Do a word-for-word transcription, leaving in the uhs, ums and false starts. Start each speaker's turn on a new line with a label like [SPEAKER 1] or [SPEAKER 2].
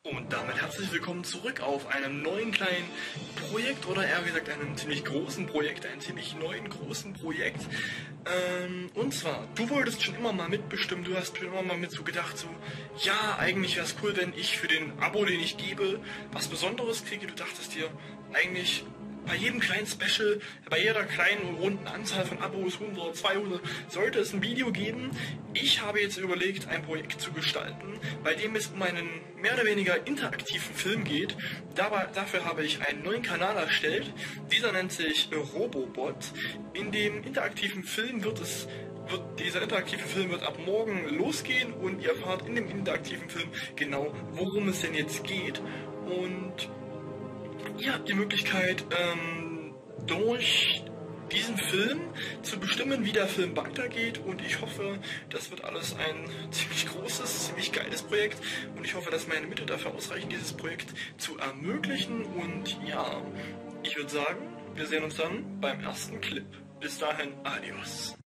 [SPEAKER 1] Und damit herzlich willkommen zurück auf einem neuen kleinen Projekt oder eher gesagt einem ziemlich großen Projekt, einem ziemlich neuen großen Projekt. Ähm, und zwar, du wolltest schon immer mal mitbestimmen, du hast schon immer mal mit so gedacht, so, ja, eigentlich wäre es cool, wenn ich für den Abo, den ich gebe, was Besonderes kriege. Du dachtest dir, eigentlich bei jedem kleinen Special, bei jeder kleinen runden Anzahl von Abos, hundert, zweihundert, sollte es ein Video geben. Ich habe jetzt überlegt, ein Projekt zu gestalten, bei dem es um einen mehr oder weniger interaktiven Film geht. Dabei, dafür habe ich einen neuen Kanal erstellt. Dieser nennt sich Robobot. In dem interaktiven Film wird es Wird, dieser interaktive Film wird ab morgen losgehen und ihr erfahrt in dem interaktiven Film genau, worum es denn jetzt geht. Und ihr habt die Möglichkeit, ähm, durch diesen Film zu bestimmen, wie der Film weitergeht, und ich hoffe, das wird alles ein ziemlich großes, ziemlich geiles Projekt, und ich hoffe, dass meine Mittel dafür ausreichen, dieses Projekt zu ermöglichen. Und ja, ich würde sagen, wir sehen uns dann beim ersten Clip. Bis dahin, adios.